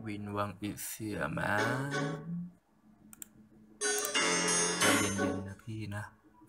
วินวังอิเสียมาใจเย็นๆนะพี่นะ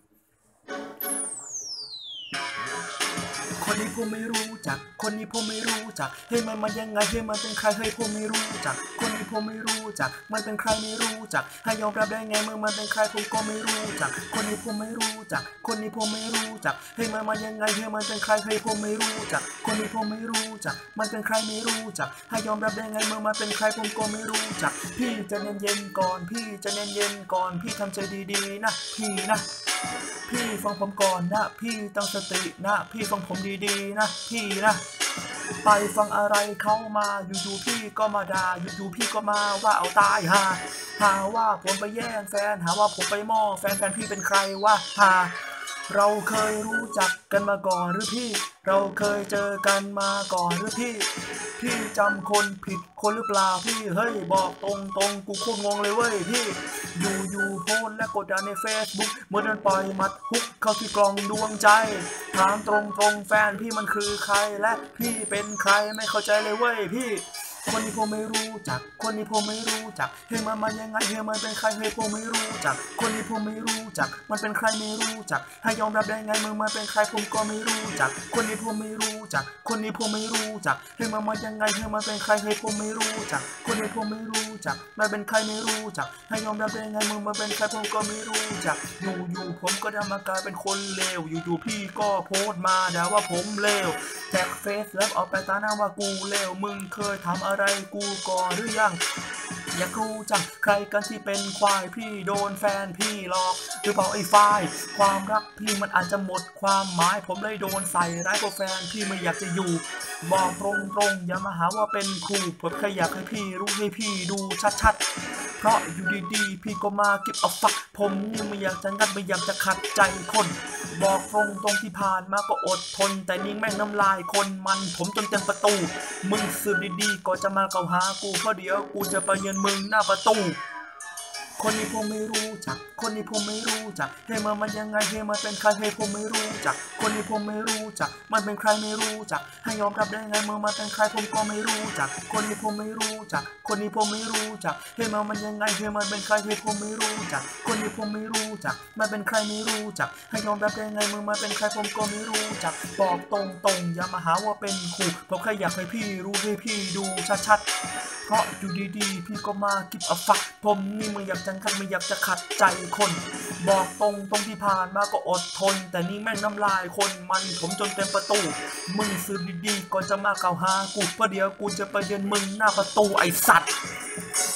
คนนี้ผมไม่รู้จักคนนี้ผมไม่รู้จักเฮ้ยมันมายังไงเฮ้ยมันเป็นใครเฮ้ยผมไม่รู้จักคนนี้ผมไม่รู้จักมันเป็นใครไม่รู้จักให้ยอมรับได้ไงเมื่อมันเป็นใครผมก็ไม่รู้จักคนนี้ผมไม่รู้จักคนนี้ผมไม่รู้จักเฮ้ยมันมายังไงเฮ้ยมันเป็นใครเฮ้ยผมไม่รู้จักคนนี้ผมไม่รู้จักมันเป็นใครไม่รู้จักให้ยอมรับได้ไงเมื่อมันเป็นใครผมก็ไม่รู้จักพี่จะเย็นๆก่อนพี่จะเย็นๆก่อนพี่ทำใจดีๆนะพี่นะพี่ฟังผมก่อนนะพี่ตั้งสตินะพี่ฟังผมดีๆนะพี่นะไปฟังอะไรเข้ามาอยู่ๆพี่ก็มาด่าอยู่ๆพี่ก็มาว่าเอาตายหาว่าผมไปแย่งแฟนหาว่าผมไปม่อแฟนพี่เป็นใครวะเราเคยรู้จักกันมาก่อนหรือพี่เราเคยเจอกันมาก่อนหรือพี่จำคนผิดคนหรือเปล่าพี่เฮ้ยบอกตรงกูโคตรงงเลยเว้ยพี่อยู่โพสและกดดันใน Facebook เมื่อเดินปล่อยมัดฮุกเข้าที่กล่องดวงใจถามตรงแฟนพี่มันคือใครและพี่เป็นใครไม่เข้าใจเลยเว้ยพี่คนนี้ผมไม่รู้จักคนนี้ผมไม่รู้จักเฮ้ยมันยังไงเฮ้ยมันเป็นใครเฮ้ยผมไม่รู้จักคนนี้ผมไม่รู้จักมันเป็นใครไม่รู้จักให้ยอมรับได้ไงมันเป็นใครผมก็ไม่รู้จักคนนี้ผมไม่รู้จักคนนี้ผมไม่รู้จักเฮ้ยมันยังไงเฮ้ยมันเป็นใครเฮ้ยผมไม่รู้จักคนนี้ผมไม่รู้จักมันเป็นใครไม่รู้จักให้ยอมรับได้ไงมันเป็นใครผมก็ไม่รู้จักอยู่ผมก็ทำมากลายเป็นคนเลวอยู่พี่ก็โพสต์มาด่าว่าผมเลวแท็กเฟซแล้วออกไปตาหน้าว่ากูเลวมึงเคยทำอะไรกูก่อนหรือยังอยากรู้จังใครกันที่เป็นควายพี่โดนแฟนพี่หลอกหรือเปล่าไอ้ฝ้ายความรักพี่มันอาจจะหมดความหมายผมเลยโดนใส่ร้ายเพราะแฟนพี่ไม่อยากจะอยู่บอกตรงอย่ามาหาว่าเป็นครูผมแค่อยากให้พี่รู้ให้พี่ดูชัดๆเพราะอยู่ดีๆพี่ก็มาเก็บเอาฝักผมนี่ไม่อยากจะงัดไม่อยากจะขัดใจคนบอกตรงที่ผ่านมาก็อดทนแต่นิ่งแม่งน้ำลายคนมันผมจนเต็มประตูมึงสืบดีๆก็จะมาเกล่าวหากูเพราะเดี๋ยวกูจะไปเยือนมึงหน้าประตูคนนี้ผมไม่รู้จักคนนี้ผมไม่รู้จักเฮ้ยมันยังไงเฮ้ยมันเป็นใครเฮ้ยผมไม่รู้จักคนนี้ผมไม่รู้จักมันเป็นใครไม่รู้จักให้ยอมรับได้ไงมันเป็นใครผมก็ไม่รู้จักคนนี้ผมไม่รู้จักคนนี้ผมไม่รู้จักเฮ้ยมันยังไงเฮ้ยมันเป็นใครเฮ้ยผมไม่รู้จักคนนี้ผมไม่รู้จักมันเป็นใครไม่รู้จักให้ยอมรับได้ไงมันเป็นใครผมก็ไม่รู้จักบอกตรงอย่ามาหาว่าเป็นครูผมแค่อยากให้พี่รู้ให้พี่ดูชัดๆเพราะอยู่ดีๆพี่ก็มากิบเอาฝักผมนี่ไม่อยากจะไม่อยากจะขัดใจคนบอกตรงที่ผ่านมาก็อดทนแต่นี่แม่งน้ำลายคนมันผมจนเต็มประตูมึงซื้อดีๆก่อนจะมาเกล่าวหากูเพราะเดี๋ยวกูจะไปเยือนมึงหน้าประตูไอ้สัตว์